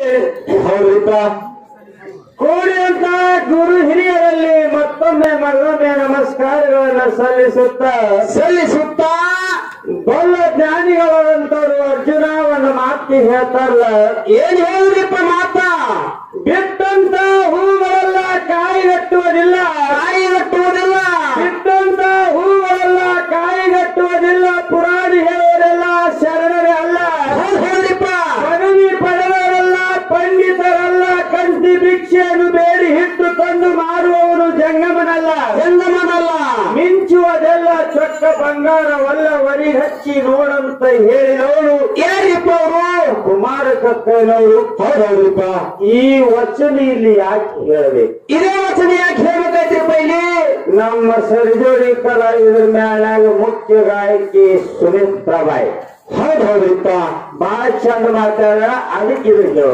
ಹೌದ್ರಿಪ್ಪ. ಕೂಡಿ ಅಂತ ಗುರು ಹಿರಿಯರಲ್ಲಿ ಮತ್ತೊಮ್ಮೆ ನಮಸ್ಕಾರಗಳನ್ನ ಸಲ್ಲಿಸುತ್ತಾ ಬಲ್ಲ ಜ್ಞಾನಿಗಳಂತವ್ರು ಅರ್ಜುನ ಒಂದು ಮಾತಿ ಹೇಳ್ತಾರಲ್ಲ, ಏನ್ ಹೇಳಿದ್ರಿಪ್ಪ ಮಾತ? ಬಿಟ್ಟಂತ ಹೂಗಳೆಲ್ಲ ಕಾಯಿಗಟ್ಟುವುದಿಲ್ಲ, ಬಿಟ್ಟಂತ ಹೂಗಳೆಲ್ಲ ಕಾಯಿಗಟ್ಟುವುದಿಲ್ಲ. ಪುರಾಣಿ ಹೇಳೋರೆಲ್ಲ ಶರಣರೇ ಅಲ್ಲ, ಪದವಿ ಪಡೆದವರಲ್ಲ, ಪಂಡಿತರಲ್ಲ. ಕಂತಿ ಭಿಕ್ಷೆಯನ್ನು ಬೇಡಿ ಹಿಟ್ಟು ತಂದು ಮಾರುವವನು ಜಂಗಮನಲ್ಲ. ಮಿಂಚುವುದೆಲ್ಲ ಚೊಕ್ಕ ಬಂಗಾರವಲ್ಲ, ವರಿ ಹಚ್ಚಿ ನೋಡಂತ ಹೇಳಿದವನು ಯಾರಿಪ್ಪ? ಅವರು ಕುಮಾರ ಕಕ್ಕನವರು. ಹೌದೌದ್ರಿಪ್ಪ. ಈ ವಚನ ಇಲ್ಲಿ ಯಾಕೆ ಹೇಳಬೇಕು? ಇದೇ ವಚನ ಯಾಕೆ ಹೇಳ್ಬೇಕಾಯ್ತಿಪ್ಪ? ಇಲ್ಲಿ ನಮ್ಮ ಸರ್ಜೋಡಿ ಕಲಾವಿದರ ಮ್ಯಾಲಾಗ ಮುಖ್ಯ ಗಾಯಕಿ ಸುಮಿತ್ರಾಬಾಯಿ. ಹೌದೌದ್ರಿಪ್ಪ. ಬಹಳ ಚಂದ ಮಾತಾಡ, ಅದಕ್ಕೆ ಇದು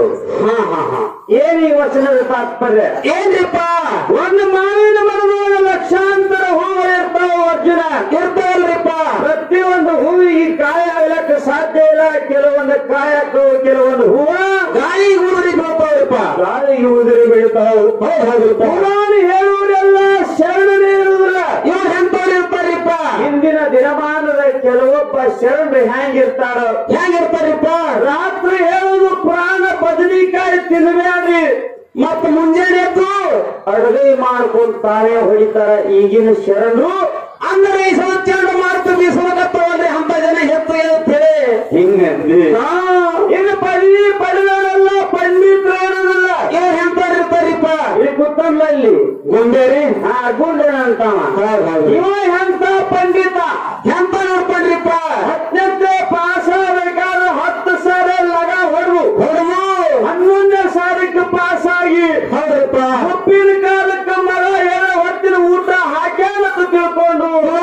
ಏನ್ ಈ ವಚನದ ತಾತ್ಪರ್ಯ ಏನ್ರಿಪ್ಪ? ಒಂದು ಮಾವಿನ ಮರದೊಳಗ ಲಕ್ಷಾಂತರ ಹೂಗಳಿರ್ತಾವ, ಅರ್ಜುನ ಇರ್ತಾವಲ್ರಿಪ್ಪ. ಪ್ರತಿಯೊಂದು ಹೂವಿಗೆ ಕಾಯ ಆಗ್ಲಕ್ಕ ಸಾಧ್ಯ ಇಲ್ಲ. ಕೆಲವೊಂದು ಕಾಯಕ್ಕೂ ಕೆಲವೊಂದು ಹೂವ ಗಾಳಿಗೆ ಉದುರಿ ಬೀಳ್ತಾವ್ರಿಪ್ಪ, ಗಾಳಿಗೆ ಉದುರಿ ಬೀಳ್ತಾವ. ಹೌದೌದ್ರಿಪ್ಪ. ಪುರಾಣ ಹೇಳುವುದೆಲ್ಲ ಶರಣರೇ ಇರುವುದಿಲ್ಲ, ಇವ್ರು ಎಂತವ್ರು ಇರ್ತಾರಿಪ್ಪ. ಹಿಂದಿನ ದಿನಮಾನದ ಕೆಲವೊಬ್ಬ ಶರಣರು ಹೆಂಗಿರ್ತಾರಿಪ್ಪ? ರಾತ್ರಿ ಹೇಳುವುದು ಪುರಾಣ ಬದನೆಕಾಯಿ ತಿನ್ನಬೇಡಿ, ಮತ್ತ ಮುಂಜಾನೆ ಎದ್ದು ಅಡುಗೆ ಮಾಡ್ಕೊಂಡು ತಾನೇ ಹೊಡಿತಾರ. ಈಗಿನ ಶರಣರು ಅಂದ್ರೆ ಚಂಡ ಮಾಡ್ತು ಬೀಸೋಕತ್ತವಲ್ರಿ, ಅಂತ ಜನ ಎತ್ತು ಹೇಳ್ತೇವೆ ಹಿಂಗಂದಿ. ಇನ್ನು ಪದವಿ ಪಡೆದವರೆಲ್ಲ ಪಂಡಿತರಲ್ಲ, ಇವ್ರು ಎಂತಾರಿರ್ತಾರಿಪ್ಪ? ಇಲ್ಲಿ ಕುತ್ತಂಬಲ್ಲಿ ಗುಂಡೇರಿ ಗುಂಡೇನ ಅಂತಾವ. ಇವ ಎಂತ ಪಂಡಿತ, ಎಂತ ನೋಡ್ಕೊಂಡ್ರಿಪ್ಪ? 10ನೇ ಪಾಸ್ ಆಗಬೇಕಾದ್ರೆ 10 ಸಾರಿ ಲಗ ಹೊಡೆದು 11ನೇ ಸಾರಿಗೆ ಪಾಸ್ ಆಗಿ ಉಪ್ಪಿನ ಕಾಲಕ್ಕೆ ಮರ ಏನೋ ಹೊತ್ತಿನ ಊಟ ಹಾಕ್ಯಾನ ತಿಳ್ಕೊಂಡು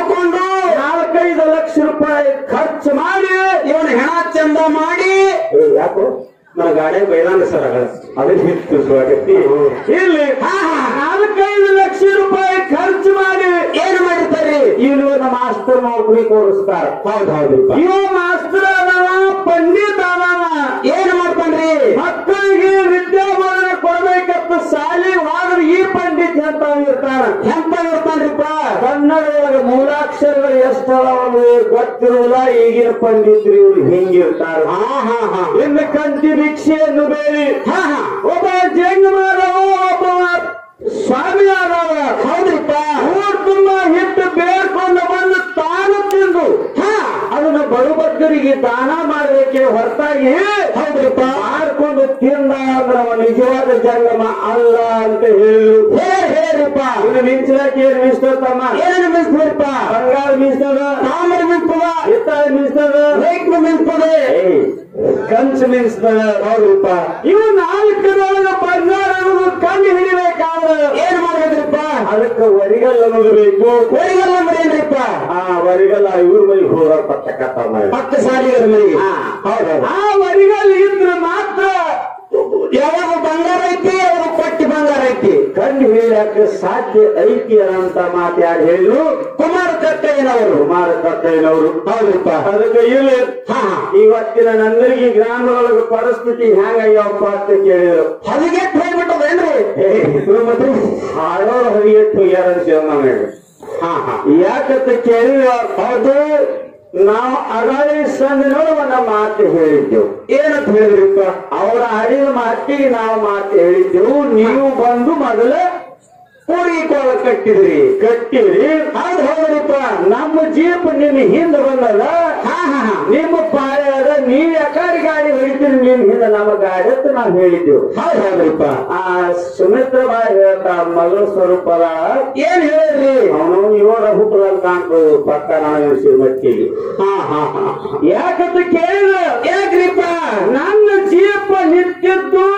4-5 ಲಕ್ಷ ರೂಪಾಯಿ ಖರ್ಚು ಮಾಡಿ ಇವನು ಹೆಣ ಚಂದ ಮಾಡಿ, ಯಾಕೋ ನನ್ನ ಗಾಡಿ ಬೈಲಾನ ಸರ್ ಅದಕ್ಕೆ ಇಲ್ಲಿ 4-5 ಲಕ್ಷ ರೂಪಾಯಿ ಖರ್ಚು ಮಾಡಿ ಏನ್ ಮಾಡಿರ್ತಾರೆ? ಇವ್ರು ನಮ್ಮ ಮಾಸ್ತರ್ ನೌಕರಿ ಕೊಡಿಸ್ತಾರ. ಹೌದೌದು. ಇವ ಮಾಸ್ತರ್ ಅದಾವ, ಪಂಡಿತ ಅದಾವ. ಏನ್ ಮಾಡ್ತಾನ್ರಿ? ಮಕ್ಕಳಿಗೆ ವಿದ್ಯಾಭ್ಯಾಸ ಕೊಡ್ಬೇಕಂತ ಸಾಲಿ ಹೋದ್ರೆ ಈ ಪಂಡಿತ್ ಎಂತ ಇರ್ತಾನ್ರಿಪ್ಪ? ಕನ್ನಡದೊಳಗೆ ಮೂಲಾಕ್ಷರಗಳು ಎಷ್ಟವು ಗೊತ್ತಿರೋಲ್ಲ. ಈಗಿನ ಪಂಡಿತರು ಇವ್ರು ಹಿಂಗಿರ್ತಾರ. ಇನ್ನು ಕಂತಿ ಭಿಕ್ಷೆಯನ್ನು ಬೇಡಿ ಒಬ್ಬ ಜಂಗಮಾದವ, ಒಬ್ಬ ಸ್ವಾಮಿ ಆದವ. ಹೌದ್ರಿಪ್ಪ. ಊರ್ ತುಂಬಾ ಹಿಟ್ಟು ಬೇರ್ಕೊಂಡು ಬಂದು ತಾನು ತಿಂದು ಅದನ್ನು ಬಡಬಗ್ಗರಿಗೆ ದಾನ ಮಾಡಬೇಕೆ ಹೊರತಾಗಿ ಹೌದ್ರಿಪ್ಪ ಮಾಡ್ಕೊಂಡು ತಿಂದ ಅಂದ್ರೆ ಅವ ನಿಜವಾದ ಜಂಗಮ ಅಲ್ಲ ಅಂತ ಹೇಳಿರಿಪ್ಪ. ಇನ್ನು ಮಿಂಚಲಕ್ಕೆ ಏನ್ ಮಿಸ್ತಮ್ಮ? ಏನು ಮಿಸ್ತದಪ್ಪ? ಬಂಗಾರ ಮಿಸ್ತದ, ತಾಮ್ರ ಮಿಸ್ತದ, ಹಿತ್ತಾಳೆ ಮಿಸ್ತದ, ರೇಕ್ನು ಮಿಸ್ತದೆ, ಕಂಚು ಮಿಸ್ತದ. ಹೌದ್ರಿಪ್ಪ. ಇವು 4 ಬಂಗಾರ ಅನ್ನೋದು ಕಂಡು ಹಿಡಿಬೇಕಾದ್ರೆ ಏನ್ ಮಾಡ್ಬೇಕ್ರಿಪ್ಪ? ಅದಕ್ಕೆ ವರಿಗಲ್ಲ ಅನ್ನೋದು ಬೇಕು. ವರಿಗಲ್ಲ ಅಂದ್ರೆ ಏನ್ರಿಪ್ಪ? ವರಿಗಲ್ಲ ಇವ್ರ ಮನೆಗೆ ಹೋಗ ಪಕ್ಕ ಸಾಲಿಗರ ಮನೆಗೆ. ಹೌದೌದು. ಆ ವರಿಗಲ್ಲ ಇದ್ರೆ ಮಾತ್ರ ಯಾವಾಗ ಬಂಗಾರ ಐತಿ, ಅವರು ಕೊಟ್ಟಿ ಬಂಗಾರ ಐತಿ ಕಂಡು ಹೇಳಕ್ಕೆ ಸಾಧ್ಯ ಐತಿ ಅಂತ ಮಾತು ಯಾರು ಹೇಳಿದ್ರು? ಕುಮಾರ ಕಕ್ಕಯ್ಯನವರು. ಹೌದಪ್ಪ. ಅದಕ್ಕೆ ಇಲ್ಲಿ ಇವತ್ತಿನ ನಂದರಿಗೆ ಗ್ರಾಮದೊಳಗೆ ಪರಿಸ್ಥಿತಿ ಹೆಂಗಯ್ಯಪ್ಪ ಅಂತ ಕೇಳಿದ್ರು. ಹದಿಗೆಟ್ಟು ಹೋಗ್ಬಿಟ್ಟದೇನ್ರಿ? ಮತ್ತೆ ಹಾಡೋರು ಹದಿಗೆಟ್ಟು ಯಾರಂತ ಯಾಕಂತ ಕೇಳಿದ್ರು. ಹೌದು, ನಾವು ಅಗಾಳಿ ಸಂದಿನೊಳಗೆ ಒಂದು ಮಾತು ಹೇಳಿದ್ದೆವು. ಏನಂತ ಹೇಳಿದ್ರಿಪ್ಪ? ಅವರ ಆಡಿದ ಮಾತಿಗೆ ನಾವು ಮಾತು ಹೇಳಿದ್ದೆವು. ನೀವು ಬಂದು ಮೊದಲ ಪೂರಿ ಕೋಳ ಕಟ್ಟಿದ್ರಿ. ಹೌದು ಹೌದ್ರಿಪ್ಪ. ನಮ್ಮ ಜೀಪ್ ನಿಮ್ ಹಿಂದೆ ಬಂದಲ್ಲ, ನಿಮ್ಮ ಪಾಳೆ ಅದ, ನೀವ್ ಯಾಕಾರಿ ಗಾಡಿ ಹೊಡಿತೀರಿ ನಿಮ್ ಹಿಂದೆ ನಮ್ಮ ಗಾಡಿ ಅಂತ ನಾವು ಹೇಳಿದ್ದೆವು. ಹೌದು ಹೌದ್ರಿಪ್ಪ. ಆ ಸುಮಿತ್ರಾಬಾಯಿ ಹೇಳ್ತಾ ಮಗಳ ಸ್ವರೂಪದ ಏನ್ ಹೇಳಿದ್ರಿ? ಅವನು ಇವಾಗ ಹುಟ್ಟದಲ್ಲಿ ಕಾಣ್ಬೋದು ಪಕ್ಕ ನಾವು ಮಟ್ಟಿಗೆ. ಯಾಕಂತ ಕೇಳಿದ? ಯಾಕ್ರಿಪ್ಪ? ನನ್ನ ಜೀಪ ನಿಂತಿದ್ದು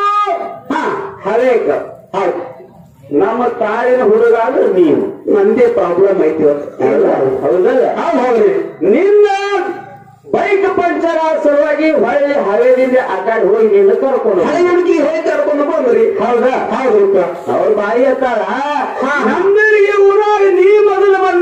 ಹರೇಕ. ಹೌದು, ನಮ್ಮ ತಾಯಿನ ಹುಡುಗ ಅಂದ್ರೆ ನೀವು. ನಂದೇ ಪ್ರಾಬ್ಲಮ್ ಐತಿ. ಹೌದಲ್ಲ? ಹೌದ್ರಿ. ನಿನ್ನ ಬೈಕ್ ಪಂಚರ್ ಆದ ಸಲುವಾಗಿ ಹೊಳ್ಳಿ ಹಳೆದಿಂದ ಆ ಕಡೆ ಹೋಗಿ ನಿನ್ನ ಕರ್ಕೊಂಡು ಹಳೆಗೆ ಹೋಗಿ ಕರ್ಕೊಂಡು ಬಂದ್ರಿ. ಹೌದಾ? ಹೌದು. ಅವ್ರ ಬಾಯಿ ಹತ್ತಾಳ, ನಮ್ಮರಿಗೆ ಊರಾಗ ನೀ ಮೊದಲು ಬನ್ನ.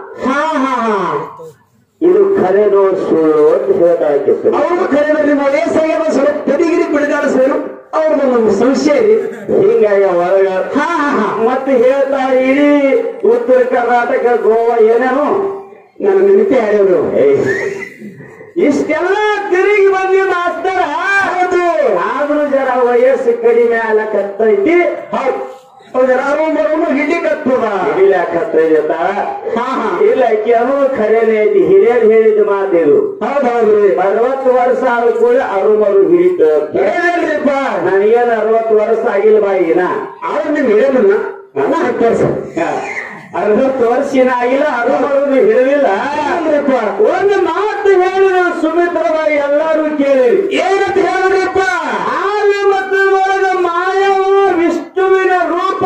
ಇದು ಖರೇನೋ ಸುಳ್ಳು ಅಂತ ಹೇಳ್ತಾ. ಅವ್ರು ಖರೇನೋ ನಿಮ್ಮ ವಯಸ್ಸಾಗ ಸ್ವಲ್ಪ ತಡಿಗಿರಿ ಬಿಡದಾಡಿಸಿದ್ರು. ಅವ್ರದೊಂದು ಸಂಶಯ ರೀ. ಹಿಂಗಾಗಿ ಹೊರಗ ಮತ್ತೆ ಹೇಳ್ತಾರೆ ಇಡೀ ಉತ್ತರ ಕರ್ನಾಟಕ ಗೋವಾ ಏನೇನು ನನ್ನ ನೆನಪಿ ಯಾರ್ಯಾರು ಇಷ್ಟೆಲ್ಲ ತಿರುಗಿ ಬಂದಿ ಮಾಸ್ತರ. ಹೌದು. ಆದ್ರೂ ಜರ ವಯಸ್ಸು ಕಡಿಮೆ ಆಗ್ಲಕತ್ತೈತಿ. ಹೌದು ಹಿಡಿಕತ್ತದ ಹಿಡಿಲಾಕತ್ತೈತ. ಇಲ್ಲ ಕೆಲವು ಖರೇನೆ ಐತಿ. ಹಿರಿಯರು ಹೇಳಿದ ಮಾತಿದು. ಹೌದೌದ್ರಿ. 60 ವರ್ಷ ಆದ ಕೂಡ ಅರುಮರು ಹಿಡಿತ ಹೇಳಿಲ್ರಿಪ್ಪ. ನನಗೇನು 60 ವರ್ಷ ಆಗಿಲ್ಲ ಬಾಯಿನ. ಅವ್ರು ನಿಮ್ ಹಿಡಿಯಲ್ಲ 60 ವರ್ಷ ಆಗಿಲ್ಲ. ಅರುಮರು ಹಿಡಿದಿಲ್ಲ. ಒಂದು ಮಾತು ಹೇಳಿದ್ರು ಸುಮಿತ್ರಬಾಯಿ ಎಲ್ಲರೂ ಕೇಳಿರಿ. ಏನಂತ ಹೇಳಿದ್ರಿಪ್ಪ? ಹಾಲು ಮತ್ತು ಒಳಗ ಮಾಯವ ವಿಷ್ಣುವಿನ ರೂಪ.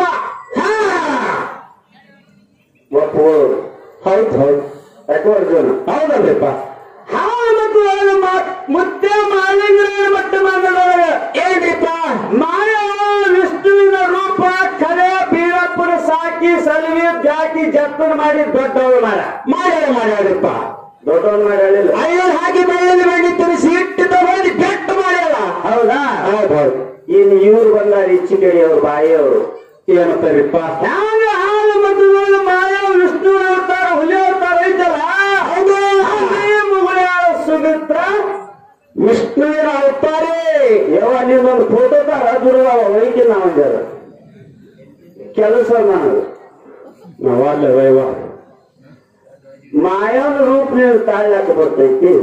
ಒಪ್ಪುವರು. ಹೌದು ಹೌದು ಅರ್ಜುನ ಹೌದಲ್ರಿಪ್ಪ. ಹಾಲು ಮತ್ತು ಒಳಗ ಮುತ್ತೆ ಮಾಲಿಂಗರ ಮಟ್ಟ ಮಂದದೊಳಗ ಏನ್ರಿಪ್ಪ? ಮಾಯವ ವಿಷ್ಣುವಿನ ರೂಪ. ಕರೆ ಬೀರಪ್ಪನ ಸಾಕಿ ಸಲವಿ ಜಾಕಿ ಜಪ್ಪನ ಮಾಡಿ ದೊಡ್ಡವಳು ಮಾಡ್ಯಾರಪ್ಪ. ದೊಡ್ಡವನ್ ಮಾಡಿಲ್ಲ. ಅಯ್ಯೋ ಹಾಗೆ ಬೆಳ್ಳಲ್ಲಿ ಬೆಳ್ಳಿ ತರಿಸಿ ಇಟ್ಟು ತಗೊಂಡು ಬೆಟ್ಟು ಮಾಡ್ಯಾರ. ಹೌದಾ? ಹೌದೌದು. ಇನ್ನು ಇವ್ರು ಬಂದಾರ ಇಚ್ಚಿ ಕಡೆ ಅವ್ರು ಬಾಯಿಯವರು. ಏನಂತಾರಿಪ್ಪ? ಹ್ಯಾಂಗ ಹಾಲು ಮತ್ತು ಮಾಯ ವಿಷ್ಣು ಅವತಾರ ಹುಲಿ ಅವತಾರ ಐತಲ್ಲ. ಹೌದು. ಮುಗುಳ್ಯಾಳ ಸುಮಿತ್ರ ವಿಷ್ಣುವಿನ ಅವತಾರೇ. ಯಾವ ನಿನ್ನೊಂದು ಫೋಟೋ ತರ ದುರ್ಗಾವ ಒಯ್ಕೆ ನಾವಂಜಾರ ಕೆಲಸ ನನಗೆ ನಾವಲ್ಲ ವೈವ ಮಾಯವನ ರೂಪ ನೀವು ತಾಳ್ಲಾಕ ಬರ್ತೈತಿ.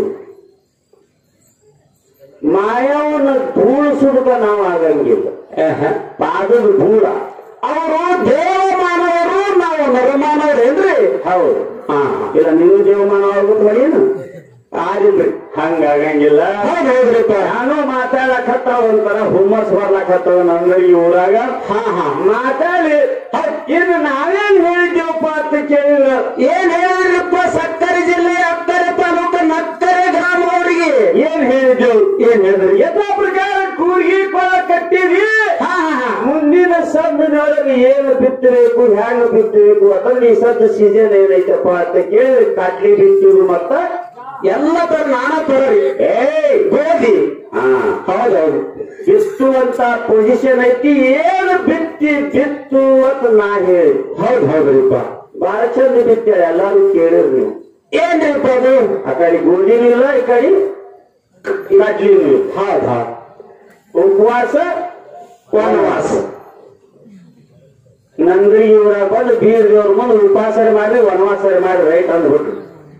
ಮಾಯವನ ಧೂಳು ಸುಡುಕ ನಾವು ಆಗಂಗಿಲ್ಲ. ಪಾದದ ಧೂಳ. ಅವರು ದೇವಮಾನವರು, ನಾವು ನರಮಾನವರೇನ್ರಿ? ಹೌದು. ಇಲ್ಲ ನೀವು ದೇವಮಾನವ ಆಗ್ಬಿಟ್ಟು ಹೊಡೀನು ಆಗಿಲ್ರಿ. ಹಂಗಾಗಂಗಿಲ್ಲ. ಹೌದ್ರಿಪ್ಪ. ನಾನು ಮಾತಾಡಕತ್ತಾವ ಒಂಥರ ಹುಮ್ಮಸ್ ಬರ್ಲಾಕತ್ತಾವ ನಂದ್ರ ಈ ಊರಾಗ. ಮಾತಾಡಿ ಇನ್ನು ನಾವೇನ್ ಹೇಳಿದ್ದೇವಪ್ಪ ಅಂತ ಕೇಳಿದ್ರ ಏನ್ ಹೇಳಿದ್ರಪ್ಪ? ಸಕ್ಕರೆ ಜಿಲ್ಲೆ ಅಕ್ಕರೆ ತಾಲೂಕು ನಕ್ಕರೆ ಗ್ರಾಮದವರಿಗೆ ಏನ್ ಹೇಳಿದ್ದೆವು? ಏನ್ ಹೇಳಿದ್ರಿ? ಯಥಾ ಪ್ರಕಾರ ಕೂರ್ಗಿ ಕೊಳ ಕಟ್ಟಿದ್ವಿ. ಮುಂದಿನ ಸದ್ದಿನೊಳಗೆ ಏನು ಬಿತ್ತಬೇಕು, ಹ್ಯಾಂಗ ಬಿತ್ತಬೇಕು, ಅದನ್ನ ಈ ಸದ್ದು ಸೀಸನ್ ಏನೈತಪ್ಪ ಅಂತ ಕೇಳಿ ಕಟ್ಲಿ ಬಿತ್ತಿರು. ಮತ್ತ ಎಲ್ಲ ತರ ನಾನಾ ತರ ಗೋಧಿ ಹೌದೌದು ಬಿತ್ತುವಂತ ಪೊಸಿಷನ್ ಐತಿ. ಏನು ಬಿತ್ತು ಅಂತ ನಾ ಹೇಳಿ. ಹೌದ್ರಿಪ್ಪ. ಬಹಳ ಚಂದ ಬಿತ್ತಾಳೆ. ಎಲ್ಲಾರು ಕೇಳಿರಿ ನೀವು. ಏನ್ರಿಪ್ಪ ಅದು? ಆ ಕಡೆ ಗೋಧಿನೂ ಇಲ್ಲ, ಈ ಕಡೆ ಕಡ್ಲಿನೂ ಇಲ್ಲ. ಹೌದಾ? ಉಪವಾಸ ವನವಾಸ. ನಂದ್ರಿ ಇವ್ರಾಗ ಬಂದು ಬೀರ್ದೇವ್ರ ಮುಂದೆ ಉಪವಾಸರೆ ಮಾಡ್ರಿ ವನವಾಸರೆ ಮಾಡ್ರಿ ರೈಟ್ ಅಂದ್ಬಿಟ್ರು.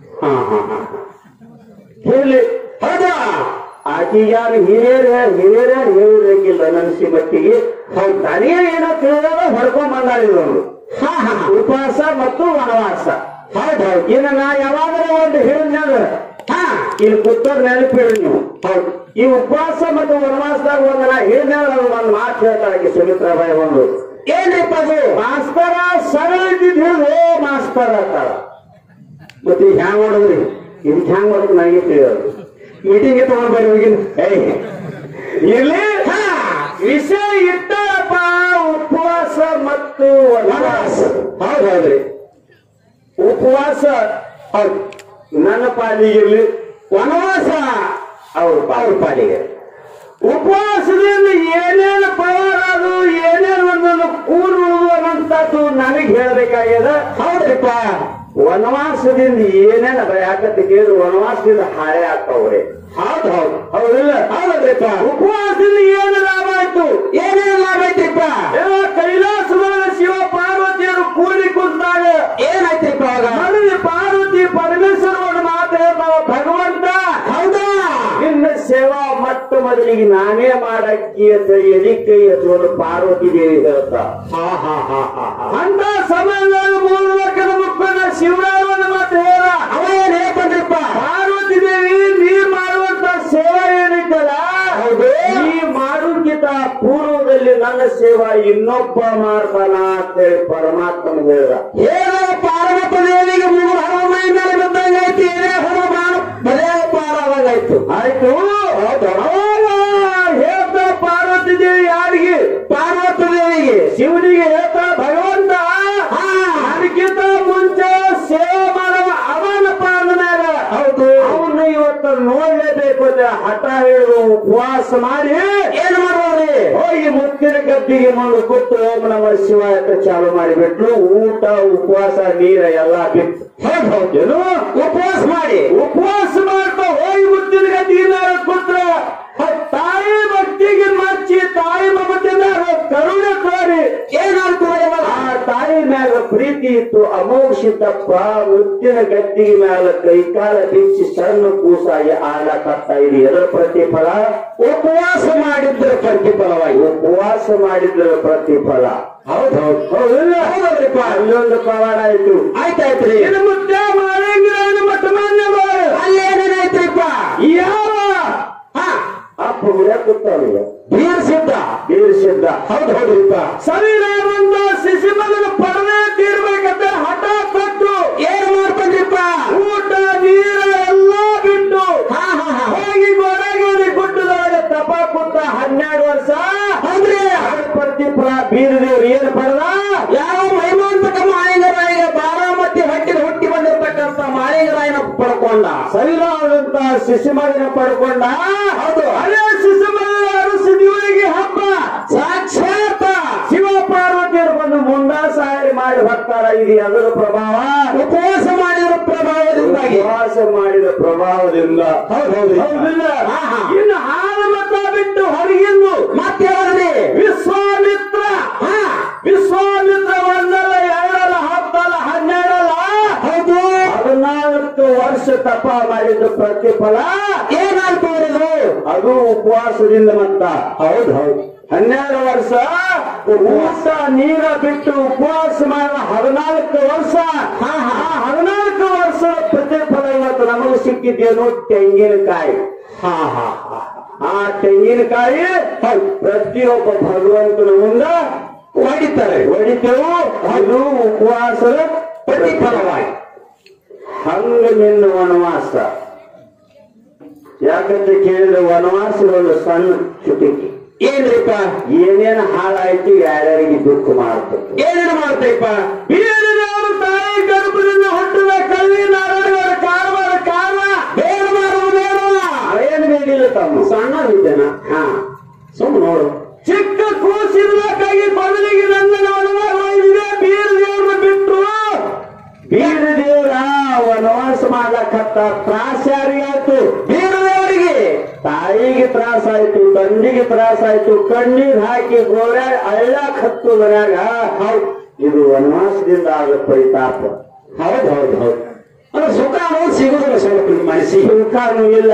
ಹೇಳಿ ಹೌದಾ? ಆಕಿ ಯಾರು ಹಿರಿಯರ ಹೇಳಿರಂಗಿಲ್ಲ ನನ್ನ ಮಟ್ಟಿಗೆ. ಹೌದು, ನನಗೆ ಏನೋ ತಿಳಿದಾಗ ಹೊಡ್ಕೊಂಡ್ ಬಂದಾಳಿದ್ರು. ಉಪವಾಸ ಮತ್ತು ವನವಾಸ. ಹೌದೌದು. ಇನ್ನು ನಾ ಯಾವಾಗಲೂ ಒಂದು ಹೇಳಿದ್ನಾಗ ಇಲ್ಲಿ ಕೂತೋರ್ ನೆನಪಿಡ್ರಿ ನೀವು. ಹೌದು. ಈ ಉಪವಾಸ ಮತ್ತು ವನವಾಸದಾಗ ಒಂದು ನಾ ಹೇಳಿದ್ನಾಗ ಒಂದು ಮಾತು ಹೇಳ್ತಾಳೆ ಸುಮಿತ್ರಾಬಾಯಿ. ಒಂದು ಏನ್ರಿಪ್ಪ ಅದು? ಮಾಸ್ತರ ಸರಳ ಇದ್ದಿದ್ದು ಹೇಳಿ ಮಾಸ್ತರ ಅಂತಾಳ. ಮತ್ತೆ ಈಗ ಹ್ಯಾಂಗ್ ಮಾಡೋದ್ರಿ? ಇದಕ್ಕೆ ಹ್ಯಾಂಗ್ ಮಾಡೋದು ನನಗೆ ತಿಳಿಯೋದು. ಮೀಟಿಂಗ್ ತಗೊಂಡ್ ಬರ್ರಿ ಹೋಗಿನ. ಇರ್ಲಿ. ವಿಷಯ ಇಟ್ಟಪ್ಪ ಉಪವಾಸ ಮತ್ತು ವನವಾಸ. ಹೌದೌದ್ರಿ. ಉಪವಾಸ ಹೌದು ನನ್ನ ಪಾಲಿಗಿರ್ಲಿ, ವನವಾಸ ಅವ್ರ ಪಾಲಿಗೆ. ಉಪವಾಸದಿಂದ ಏನೇನು ಪವರ್ ಅದು, ಏನೇನು ಒಂದೊಂದು ಕೂರುವುದು ಅನ್ನೋಂಥದ್ದು ನನಗೆ ಹೇಳ್ಬೇಕಾಗ್ಯದ. ಹೌದ್ರಿಪ್ಪ. ವನವಾಸದಿಂದ ಏನೇನ ಯಾಕಂತ ಕೇಳಿದ್ರು ವನವಾಸದಿಂದ ಹಾಳೆ ಆಗ್ತಾವ್ರೆ. ಹೌದು ಹೌದಿಲ್ಲ? ಹೌದ್ರಿಪ್ಪ. ಉಪವಾಸದಿಂದ ಏನು ಲಾಭ ಆಯ್ತು? ಏನೇನು ಲಾಭ ಐತ್ರಿಪ್ಪ? ಕೈಲಾಸದೊಳಗ ಶಿವ ಪಾರ್ವತಿಯರು ಕೂಡಿ ಕುಂತಾಗ ಏನಾಯ್ತ್ರಿಪ್ಪ? ನನಗೆ ಪಾರ್ವತಿ ಪರಮೇಶ್ವರವನ್ನು ಮಾತು ಹೇಳ್ತಾವ, ಭಗವಂತ ಹೌದಾ ನಿನ್ನ ಸೇವಾ ಮೊಟ್ಟ ಮೊದಲಿಗೆ ನಾನೇ ಮಾಡಕ್ಕಿ ಅಂತ ಎದಿ ಕೈ ಹಚ್ಚುವುದು ಪಾರ್ವತಿ ದೇವಿ ಹೇಳ್ತಾ. ಅಂತ ಸಮಯದಾಗ 3 ಲಕ್ಷದ ಮುಖಂಡ ಶಿವರಾಮನ ಮಾತು ಹೇಳ. ಅವ ಏನ್ ಹೇಳ್ಕೊಂಡ್ರಿಪ್ಪ? ಪಾರ್ವತಿ ದೇವಿ ನೀ ಮಾಡುವಂತ ಸೇವಾ ಏನೈತಲ್ಲ, ನೀ ಮಾಡೋಕ್ಕಿಂತ ಪೂರ್ವದಲ್ಲಿ ನನ್ನ ಸೇವಾ ಇನ್ನೊಬ್ಬ ಮಾಡ್ತಾನ ಅಂತ ಹೇಳಿ ಪರಮಾತ್ಮನ ಹೇಳ್ದ. ಏನೋ ಪಾರ್ವತ ದೇವಿಗೆ 3 ಹರವ ಮೈ ಮೇಲೆ ಬಿದ್ದಂಗಾಯ್ತು. ಏನೇ ಹೊರ ಬರೇ ಪಾರಾದಂಗಾಯ್ತು. ಆಯ್ತು. ಹೇಳ್ತಾ ಪಾರ್ವತಿ ದೇವಿ ಯಾರಿಗೆ? ಪಾರ್ವತ ದೇವಿಗೆ. ಶಿವನಿಗೆ ಹೇಳ್ತಾ, ಭಗವಂತ ಅದಕ್ಕಿಂತ ಮುಂಚೆ ಸೇವೆ ಮಾಡುವ ಅವನಪ್ಪ ಅಂದನಾಗ ಹೌದು ಅವನ್ನ ಇವತ್ತು ನೋಡ್ಲೇಬೇಕು ಅಂತ ಹಠ ಹಿಡಿದು ಉಪವಾಸ ಮಾಡಿ ಏನ್ ಮಾಡೋರಿ? ಮುತ್ತಿನ ಗದ್ದಿಗೆ ಮುಂದೆ ಕೂತು ಓಂ ನಮಃ ಶಿವಾಯ ಅಂತ ಚಾಲು ಮಾಡಿಬಿಟ್ಲು. ಊಟ ಉಪವಾಸ ನೀರ ಎಲ್ಲಾ ಬಿಟ್ಟು ಏನು ಉಪವಾಸ ಮಾಡ್ತಾ ಹೋಗಿ ಮುತ್ತಿನ ಗದ್ದಿಗೆ ಮೇಲೆ ಕೂತ್ರ ತಾಯಿ ಭಕ್ತಿಗೆ ಮಚ್ಚಿ ತಾಯಿ ಮಮತೆ ಕರುಣೆ ತೋರಿ ಏನಾಯ್ತು ಆ ತಾಯಿ ಮ್ಯಾಲ ಪ್ರೀತಿ ಇತ್ತು. ಅಮೋಘಿತಪ್ಪ ಮುತ್ತಿನ ಗದ್ದಿಗೆ ಮ್ಯಾಲ ಕೈಕಾಲ ಬಿಚ್ಚಿ ಸಣ್ಣ ಕೂಸಾಗಿ ಆಡಕತ್ತಾ ಇದೆ. ಎದರ ಪ್ರತಿಫಲ? ಉಪವಾಸ ಮಾಡಿದ್ರ ಪ್ರತಿಫಲವಾಗಿ. ಉಪವಾಸ ಮಾಡಿದ್ರ ಪ್ರತಿಫಲ. ಹೌದೌದು ಹೌದೌದ್ರಿಪ್ಪ. ಅಲ್ಲೊಂದು ಪವಾಡ ಆಯ್ತು. ಆಯ್ತಾಯ್ತ್ರಿ. ಇನ್ನು ಮುದ್ದೆ ಮಾಳಿಂಗರಾಯನ ಮಠ ಮಾನ್ಯವರು ಅಲ್ಲೇನೇನಾಯ್ತ್ರಿಪ್ಪ? ಯಾವ ಅಪ್ಪ ಕೂತಾವಲ್ಲ ಬೀರ್ ಸಿದ್ಧ. ಹೌದು ಹೌದ್ರಿಪ್ಪ. ಸವಿರಾಮಂದ ಶಿಶುಮಗನ ಪಡವೆ ತೀರ್ಬೇಕಂತ ಹಠ ಕೊಟ್ಟು ಏನ್ ಮಾಡ್ಕೊಂಡ್ರಿಪ್ಪ? ಊಟ ನೀರ ಎಲ್ಲಾ ಬಿಟ್ಟು ಹೋಗಿ ಗೊರಗೇರಿ ಗುಡ್ಡದೊಳಗೆ ತಪ ಕೂತ 12 ವರ್ಷ. ಅಂದ್ರೆ ಪ್ರತಿಫಲ ಬೀರದೇವ್ರು ಏನ್ ಪಡೆದ? ಯಾವ ಮೈಮಾಂತಕ ಮಾಳಿಂಗರಾಯಿಗೆ ಬಾರಾಮತಿ ಹುಟ್ಟಿ ಬಂದಿರತಕ್ಕಂತ ಮಾಳಿಂಗರಾಯನ ಪಡ್ಕೊಂಡ. ಸವಿರಾಮಂತ ಶಿಶುಮಗನ ಪಡ್ಕೊಂಡ. ಹೌದು. ಅದೇ ಶಿಶುಮಗನ ಅರಸಿದಿವರಿಗೆ ಹಬ್ಬ ಸಾಕ್ಷಾತ್ ಶಿವ ಪಾರ್ವತಿಯರು ಬಂದು ಮುಂದಾಸಾರಿ ಮಾಡಿ ಬರ್ತಾರ. ಇದು ಅದರ ಪ್ರಭಾವ. ಉಪವಾಸ ಮಾಡಿದ ಪ್ರಭಾವದಿಂದಾಗಿ. ಉಪವಾಸ ಮಾಡಿದ ಪ್ರಭಾವದಿಂದ. ಹೌದಿಲ್ಲ? ಇನ್ನು ಹಾಲು ಮತ ಬಿಟ್ಟು ಹೊರಗಿಂದು ಮತ್ತೆ ಯಾವ್ದ್ರಿ? ವಿಶ್ವಾಮಿತ್ರ. ವಿಶ್ವಾಮಿತ್ರ 1 2 10 12 ಹೌದು. 14 ವರ್ಷ ತಪ ಮಾಡಿದ ಪ್ರತಿಫಲ ಏನಾಯ್ತು ಅವರದು? ಅದು ಉಪವಾಸದಿಂದ ಮತ್ತ. ಹೌದು 12 ವರ್ಷ ಊಟ ನೀರ ಬಿಟ್ಟು ಉಪವಾಸ ಮಾಡಿದ 14 ವರ್ಷ. 14 ವರ್ಷ ಪ್ರತಿಫಲ ಇವತ್ತು ನಮಗೆ ಸಿಕ್ಕಿದ್ದೇನು? ತೆಂಗಿನಕಾಯಿ. ಆ ತೆಂಗಿನಕಾಯಿ ಪ್ರತಿಯೊಬ್ಬ ಭಗವಂತನ ಮುಂದ ಹೊಡಿತೇವು. ಅದು ಉಪವಾಸದ ಪ್ರತಿಫಲವಾಗಿ. ಹಂಗ ನಿನ್ನ ವನವಾಸ ಯಾಕಂತ ಕೇಳಿದ್ರೆ ವನವಾಸದ ಒಂದು ಸಣ್ಣ ಚುಟುಕಿ. ಏನ್ರಿಪ್ಪ? ಏನೇನು ಹಾಳಾಯ್ತು, ಯಾರ್ಯಾರಿಗೆ ದುಃಖ ಮಾಡ್ತದೆ. ಏನೇನು ಮಾಡ್ತೈಪ್ಪ? ಬೀರದೇವರು ತಾಯಿ ಗರ್ಭದಿಂದ ಹುಟ್ಟಿದ ಕಳ್ಳಿ ನಾರಾಯಣವರ ಕಾರಣ ಬೇಡ ಏನು ಬೇಡಿಲ್ಲ ತಮ್ಮ ಸಣ್ಣದಿದ್ದೇನ? ಸುಮ್ಮ ನೋಡು. ಚಿಕ್ಕ ಕೂಸಿರ್ಬೇಕಾಗಿ ಬದಲಿಗೆ ನನ್ನ ವನವಾಸವಿದೆ. ಬೀರದೇವ್ರನ್ನ ಬಿಟ್ಟು ಬೀರದೇವ್ರ ವನವಾಸ ಮಾಡ್ಲಕ್ಕತ್ತ ತ್ರಾಸ ಯಾರಿಗಾಯ್ತು? ಬೀರದೇವರಿಗೆ. ತಾಯಿಗೆ ತ್ರಾಸಾಯ್ತು, ತಂದಿಗೆ ತ್ರಾಸಾಯ್ತು. ಕಣ್ಣೀರ್ ಹಾಕಿ ಗೋರ್ಯಾಗ ಅಳ್ಳಾಕ್ ಹತ್ತು ಮನ್ಯಾಗ. ಇದು ವನವಾಸದಿಂದ ಆದ ಪರಿತಾಪ. ಹೌದು. ಸುಖ ಅನ್ನೋದು ಸಿಗುದಿಲ್ಲ. ಸ್ವಲ್ಪ ಮನಸ್ಸಿ ಸುಖನೂ ಇಲ್ಲ.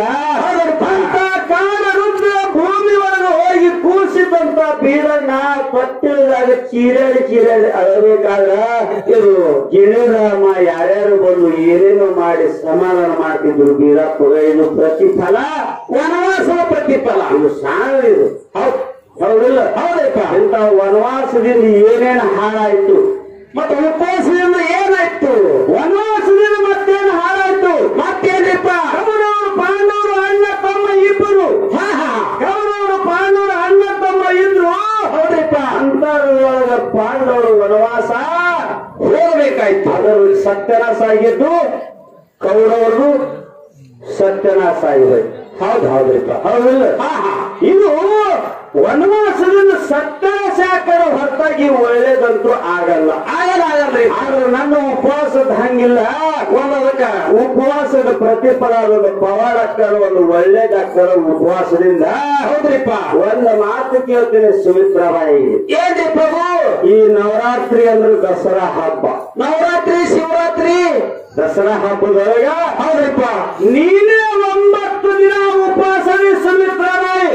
ಕಾಲ ರುದ್ರ ಭೂಮಿ ಒಳಗೆ ಹೋಗಿ ಕೂಸಿದಂತ ಬೀರಣ್ಣ ತೊಟ್ಟಿದಾಗ ಚೀರಾಡಿ ಅಳಬೇಕಾದ್ರ ಇದು ಗಿಣಿರಾಮ ಯಾರ್ಯಾರು ಬಂದು ಏನೇನು ಮಾಡಿ ಸಮಾಧಾನ ಮಾಡ್ತಿದ್ರು ಬೀರಪ್ಪ. ಇದು ಪ್ರತಿಫಲ, ವನವಾಸದ ಪ್ರತಿಫಲ. ಇದು ಸಾಣ. ಇದು ಹೌದಿಲ್ಲ? ಹೌದಪ್ಪ. ಇಂಥ ವನವಾಸದಿಂದ ಏನೇನು ಹಾಳಾಯ್ತು, ಮತ್ತೆ ಉಪವಾಸದಿಂದ ಏನಾಯ್ತು? ವನವಾಸದಿಂದ ಮತ್ತೇನು ಹಾಳಾಯ್ತು? ಮತ್ತೇನ್ರಿಪ್ಪ? ಕೌರವರು ಪಾಂಡವರು ಅಣ್ಣ ತಮ್ಮ ಇಬ್ಬರು. ಕೌರವರು ಪಾಂಡವರು ಅಣ್ಣ ತಮ್ಮ ಇದ್ರು. ಹೌದ್ರಿಪ್ಪ. ಅಂತರೊಳಗ ಪಾಂಡವರು ವನವಾಸ ಹೋಗಬೇಕಾಯ್ತು. ಅದರಲ್ಲಿ ಸತ್ಯನಾಶ ಆಗಿದ್ದು ಕೌರವರು ಸತ್ಯನಾಶ ಆಗಿರೋದು. ಹೌದ್ರಿಪ್ಪ. ಹೌದಿಲ್ಲ? ಇದು ವನವಾಸದಿಂದ ಸತ್ಯನಾಶ ಹಾಕೋ ಹೊರತಾಗಿ ಒಳ್ಳೇದಂತೂ ಆಗಲ್ಲ. ಆಗಲ್ರಿ. ಆದ್ರೆ ನನ್ನ ಉಪವಾಸದ ಹಂಗಿಲ್ಲ. ಒಂದದಕ್ಕ ಉಪವಾಸದ ಪ್ರತಿಫಲ ಒಂದು ಪವಾಡಕ್ಕಾರ, ಒಂದು ಒಳ್ಳೇದಾಗ್ತಾರ ಉಪವಾಸದಿಂದ. ಹೌದ್ರಿಪ್ಪ. ಒಂದು ಮಾತು ಕೇಳ್ತೀನಿ ಸುಮಿತ್ರಾಬಾಯಿ. ಏನ್ರಿಪ್ಪ? ಈ ನವರಾತ್ರಿ ಅಂದ್ರೆ ದಸರಾ ಹಬ್ಬ. ನವರಾತ್ರಿ, ಶಿವರಾತ್ರಿ, ದಸರಾ ಹಬ್ಬದೊಳಗ ಹೌದ್ರಿಪ್ಪ ನೀನೇ 9 ದಿನ ಉಪವಾಸನೆ ಸುಮಿತ್ರಾಬಾಯಿ.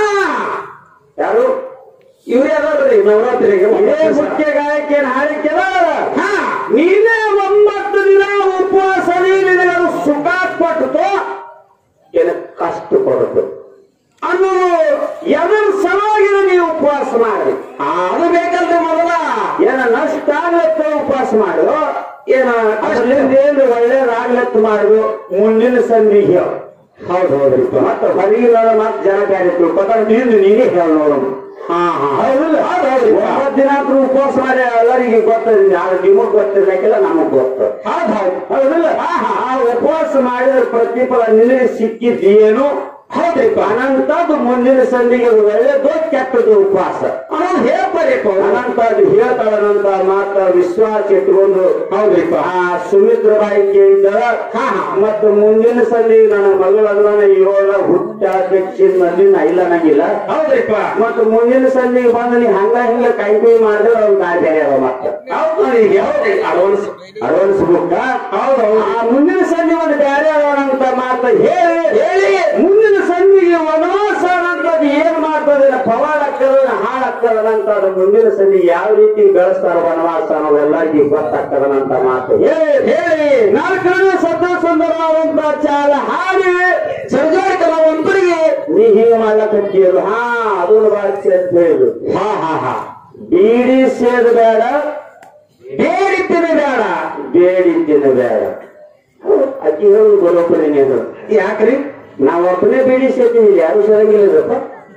ಯಾರು ಇವ್ರೇ ಅದಾರ್ರಿ ನವರಾತ್ರಿಗೆ ಮುಖ್ಯ ಗಾಯಕೇನು ಹಾಡಿಕೆಲ್ಲ ನೀನೇ 9 ದಿನ ಉಪವಾಸನೆ. ನಿನಗದು ಸುಖ ಕೊಟ್ಟು ಏನು ಕಷ್ಟ ಕೊಡುತ್ತೆ ಅನ್ನೋದು ಎದರ ಸಲುವಾಗಿನ ನೀವು ಉಪವಾಸ ಮಾಡಿ. ಅದು ಬೇಕಲ್ರಿ. ಮೊದಲ ಏನ ನಷ್ಟ ಆಗ್ಲತ್ತ ಉಪವಾಸ ಮಾಡು, ಏನ ಅದರಿಂದ ಏನು ಒಳ್ಳೇದಾಗ್ಲತ್ತ ಮಾಡು. ಮುಂದಿನ ಸಂಧಿಗೆ ಹೌದ್ರಿಪ್ಪ. ಮತ್ತೆ ಹೊರಗಿಲ್ಲ ಮತ್ತೆ ಜನ ಬ್ಯಾರೆ ತಿಳ್ಕೊತಾರ. ನೀನೇ ಹೇಳ ನೋಡೋಣ. ಹೌದಿಲ್ಲ? 9 ದಿನ ಉಪವಾಸ ಮಾಡಿ ಎಲ್ಲರಿಗೆ ಗೊತ್ತಿದೆ. ನಿಮಗ್ ಗೊತ್ತಿರ್ಬೇಕಿಲ್ಲ, ನಮಗ್ ಗೊತ್ತು. ಹೌದಿಲ್ಲ? ಆ ಉಪವಾಸ ಮಾಡಿದ ಪ್ರತಿಫಲ ನಿನಗೆ ಸಿಕ್ಕಿದ್ದೇನು? ಹೌದ್ರಿಪ್ಪ. ಅನಂತದ್ದು ಮುಂದಿನ ಸಂಧಿಗೆ ಒಳ್ಳೇದು ಕೆಟ್ಟದ್ದು ಉಪವಾಸ. ಹೌದು ಹೇಳ್ತಾರಿಪ್ಪ ಅನಂತದ್ದು ಹೇಳ್ತಾಳನಂತ ಮಾತ್ರ ವಿಶ್ವಾಸ ಇಟ್ಕೊಂಡು ಹೌದ್ರಿಪ್ಪ ಆ ಸುಮಿತ್ರಬಾಯಿ ಕೇಳಿದ ಮತ್ತು ಮುಂದಿನ ಸಂದಿ ನನ್ನ ಮಗಳಂದ್ರ ಇವಾಗ ಹುಟ್ಟಾಕಿ ನಾ ಇಲ್ಲ ನಂಗಿಲ್ಲ ಹೌದ್ರಿಪ್ಪ ಮತ್ತು ಮುಂದಿನ ಸಂದಿಗೆ ಬಂದು ನೀ ಹಂಗ ಹಿಂಗ ಕೈ ಕೈ ಮಾಡಿದ್ರೆ ಅವ್ರು ನಾ ಬೇರೆ ಅವ ಮತ್ತೆ ಹೌದು ಈಗ ಹೌದ್ರಿ ಅಡ್ವಾನ್ಸ್ ಬುಕ್ ಹೌದು ಆ ಮುಂದಿನ ಸಂಧಿ ಒಂದು ಬೇರೆ ಅಂತ ಮಾತ್ರ ಹೇಳಿ ಮುಂದಿನ ಸಂಧಿಗೆ ವನವಾಸ ಅನ್ನೋದು ಏನ್ ಮಾಡ್ತದೆ ಪವಾಡ ಆಗ್ತದ ಹಾಳಾಗ್ತದನಂತ ಅದು ಮುಂದಿನ ಸಂಧಿ ಯಾವ ರೀತಿ ಬೆಳೆಸ್ತಾರ ವನವಾಸ ಅನ್ನೋದೆಲ್ಲರಿಗೂ ಗೊತ್ತಾಗ್ತದನಂತ ಮಾತು ಹೇಳಿ ನಾಲ್ಕನೇ ಸತ್ತ ಸುಂದರವಾದಂತ ಚಾಲ ಹಾಡಿ ಸರ್ಜಾರಿ ಕಲಾವಂತರಿಗೆ ನೀ ಹೀಗೆ ಮಾಡ್ಲಕಂತೀರು ಅದನ್ನು ಬಾಳ ಸೇದ್ ಹೇಳುದು ಬೀಡಿ ಸೇದ್ ಬೇಡ ಬೇಡಿದ್ದೇನೆ ಬೇಡ ಬೇಡಿದ್ದೇನೆ ಬೇಡ ಅಕ್ಕಿ ಹೇಳುದು ಬರೋಬ್ಬರಿ ನೀನು ಯಾಕ್ರಿ ನಾವ್ ಒಬ್ಬನೇ ಬೀಡಿ ಸೇತೀವಿ ಯಾರು ಸರಂಗಿಲ್ಲಪ್ಪ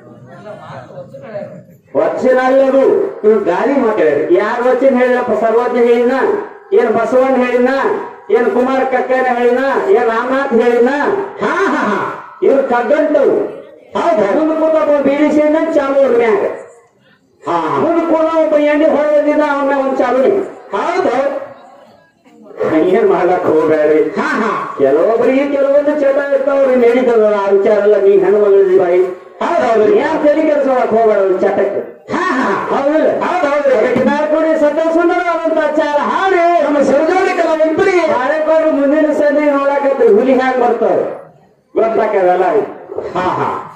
ವಚನ ಅಲ್ಲದು ಗಾಳಿ ಮಾತಾಡ್ರಿ ಯಾರ ವಚನ ಹೇಳಿದಪ್ಪ ಸರ್ವಜ್ಞ ಹೇಳಿನ ಏನ್ ಬಸವಣ್ಣ ಹೇಳಿನ ಏನ್ ಕುಮಾರ ಕಕ್ಕನ ಹೇಳಿನ ಏನ್ ರಾಮನಾಥ್ ಹೇಳಿನ ಇವ್ರು ಕಗ್ಗಂಟವು ಹೌದು ಮುಂದೆ ಕೂತ ಬೀಡಿ ಸೇನ ಚಾಲು ಅವ್ರ ಮ್ಯಾಗ ಮುಂದೆ ಕೂಡ ಒಬ್ಬ ಎಣ್ಣೆ ಹೊರದಿದ್ದ ಅವನ ಒಂದ್ ಚಾಲು ಹೌದು ಏನ್ ಮಾಡ್ಲಕ್ ಹೋಗ್ಬೇಡ್ರಿ ಕೆಲವೊಬ್ಬರಿಗೆ ಕೆಲವೊಂದು ಚಟ ಇರ್ತಾವ್ರಿ ನಡೀತದ ಆ ವಿಚಾರ ಎಲ್ಲ ನೀ ಹೆಣ್ಣು ಮಗಳಿದಿ ಬಾಯಿ ಹೌದೌದು ಯಾರು ತೆಲಿ ಕೆಲಸ ಮಾಡಕ್ ಹೋಗ್ಬೇಡ ಚಟಕ್ಕೆ ಹೌದಿಲ್ಲ ಹೌದೌದು ನಾಲ್ಕು ಸತ್ತ ಸುಂದರವಾದಂತ ಚಾರ ಹಾಡಿ ನಮ್ಮ ಸರ್ಜೋಡಿ ಕಲಾವಂತರಿಗೆ ಬಾಳೆಕೋರು ಮುಂದಿನ ಸಂಧಿ ನೋಡಕತ್ರಿ ಹುಲಿ ಹ್ಯಾಂಗ್ ಬರ್ತಾವ ಗೊತ್ತಾಕದಲ್ಲ